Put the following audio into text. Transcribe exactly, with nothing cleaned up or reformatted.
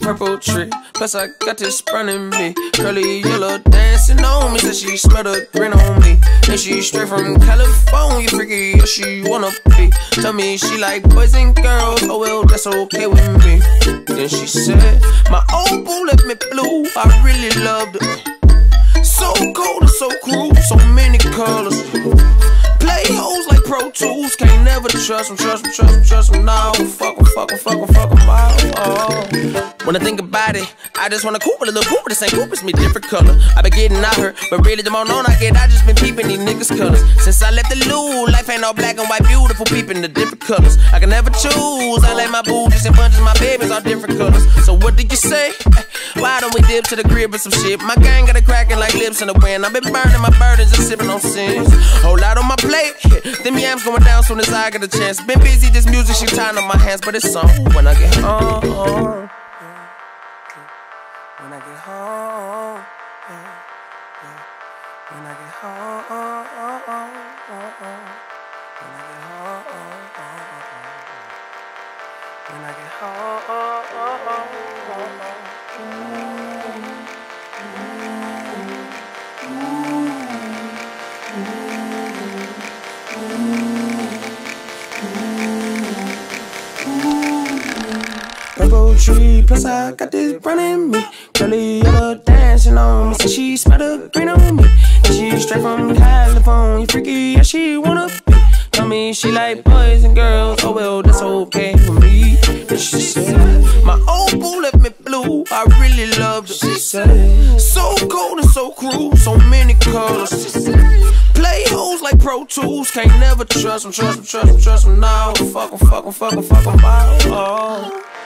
purple tree. Plus I got this sprung in me. Curly yellow dancing on me. Said she smelled a grin on me. And she straight from California. Freaky, yeah, she wanna be. Tell me she like boys and girls. Oh well, that's okay with me. Then she said, my old boo left me blue. I really loved it. So cold and so cruel. So many colors. Play hoes like Pro Tools. Can't never trust them, trust them, trust them, trust them. No, fuck them, fuck them, fuck them, fuck them all. Oh. When I think about it, I just wanna Cooper, a little Cooper. The same Cooper's me, different color. I been getting out her, but really the more known I get, I just been peeping these niggas' colors. Since I left the loo, life ain't all black and white, beautiful, peeping the different colors. I can never choose. I like my booties and bunches, my babies all different colors. So what did you say? Why don't we dip to the crib with some shit? My gang got it cracking like lips in the wind. I've been burning my burdens and sipping on sins. Whole lot on my plate. Them yams going down soon as I get a chance. Been busy, this music she tying on my hands, but it's on when I get home. When I get home, when I get home, when I get home, when I get home. Purple tree, plus I got this brown in me. Curly yellow dancing on me. Say she smelled a green on me. And she straight from California. Freaky, yeah, she wanna be. Tell me she like boys and girls. Oh well, that's okay with me. And she said, my old boo left me blue. I really loved it. She said, so cold and so cruel. So many colors. Play hoes like Pro Tools. Can't never trust them, trust them, trust them, trust them. No, fuck them, fuck them, fuck them, fuck them all. Oh.